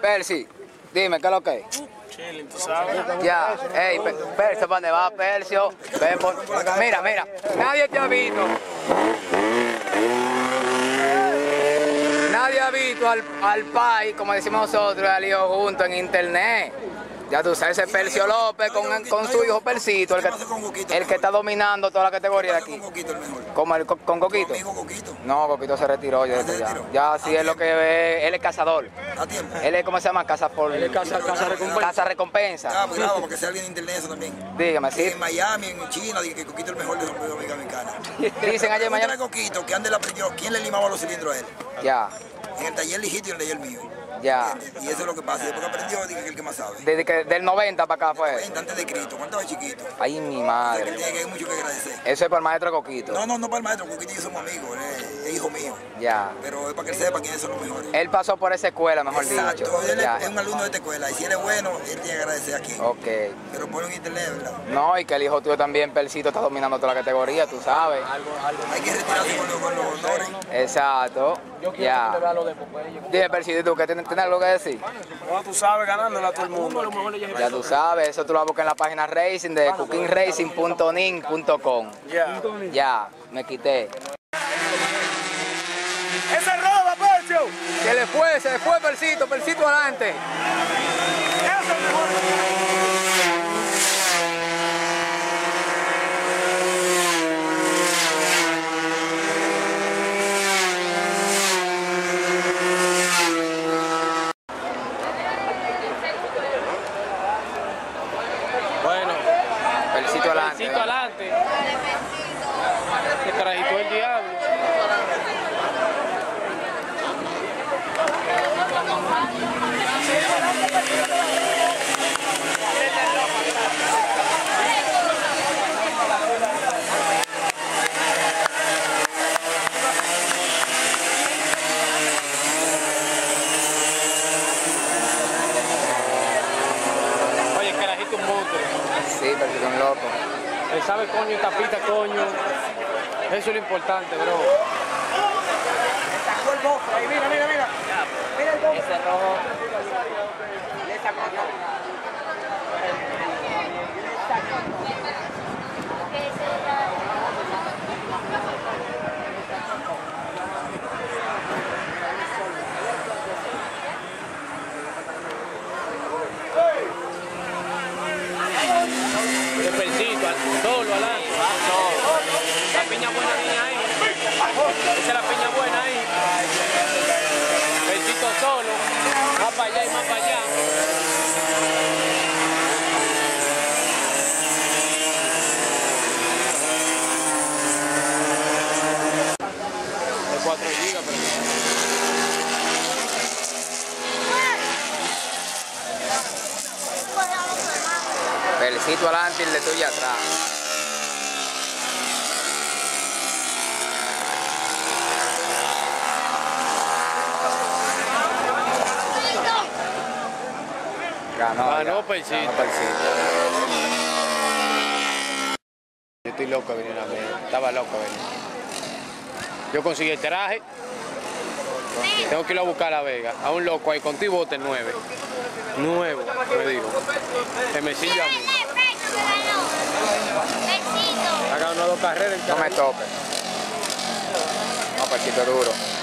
Percy, dime, ¿qué es lo que es? Chilling, tú sabes. Ya, hey, Percio, ¿para dónde va, Percio? Ven por... Mira, nadie te ha visto. Nadie ha visto al pai, como decimos nosotros, al hijo junto en internet. Ya tú sabes, ese Percio López con su hijo Percito, el que está dominando toda la categoría de aquí. ¿Con Coquito? No, Coquito se retiró ya. Ya sí es lo que ve, él es cazador. Él es, ¿cómo se llama? Caza recompensa. Ah, cuidado, porque sea alguien de internet eso también. Dígame, sí. En Miami, en China, dije que Coquito es el mejor de la República Dominicana. Dicen allá en Miami. Coquito, que ande la aprendió, ¿quién le limaba los cilindros a él? Ya. En el taller legítimo y en el taller mío. Ya. Y eso es lo que pasa. Después que aprendió, dije que el que más sabe. Desde que del 90 para acá fue. 90 antes de Cristo, cuando estaba chiquito. Ay, mi madre. Hay mucho que agradecer. Eso es para el maestro Coquito. No para el maestro. Coquito y yo somos amigos. Él es hijo mío. Ya. Pero es para que él sepa quiénes son los mejores. Él pasó por esa escuela, mejor dicho. Exacto. Él es un alumno de esta escuela. Y si él es bueno, él tiene que agradecer aquí. Ok. Pero por un internet, ¿verdad? No, y que el hijo tuyo también, Percito, está dominando toda la categoría, tú sabes. Hay que retirarse con los honores. Exacto. Ya. Dime, Percito, ¿tú qué tienes algo que decir? No, tú sabes, ganándole a todo el mundo. Ya tú sabes, eso tú lo buscas en la página Racing de cookingracing.nin.com. Ya, me quité. ¡Ese roba, Percio! Se le fue Percito adelante. Bueno, Percito adelante. Percito adelante. Se carajito el diablo. Oye, el carajito es un monstruo. Sí, Percito un loco. Él sabe coño, tapita coño. Eso es lo importante, bro. Sacó el bofe ahí, mira. Mira el bofe. Ese rojo. Le sacó todo. El Percito, solo adelante. La piña buena niña ahí. Esa es la piña buena ahí. Percito solo. Más para allá y más para allá. De 4 gigas, pero... Percito adelante y el de tuyo atrás. Ganó Percito. Yo estoy loco de venir a ver. Estaba loco de venir. Yo conseguí el traje. Tengo que ir a buscar a La Vega. A un loco ahí con tu bote 9. Nuevo, me digo. Se me sirve a mí. Ha ganado 2 carreras. No me topes. No, Percito duro.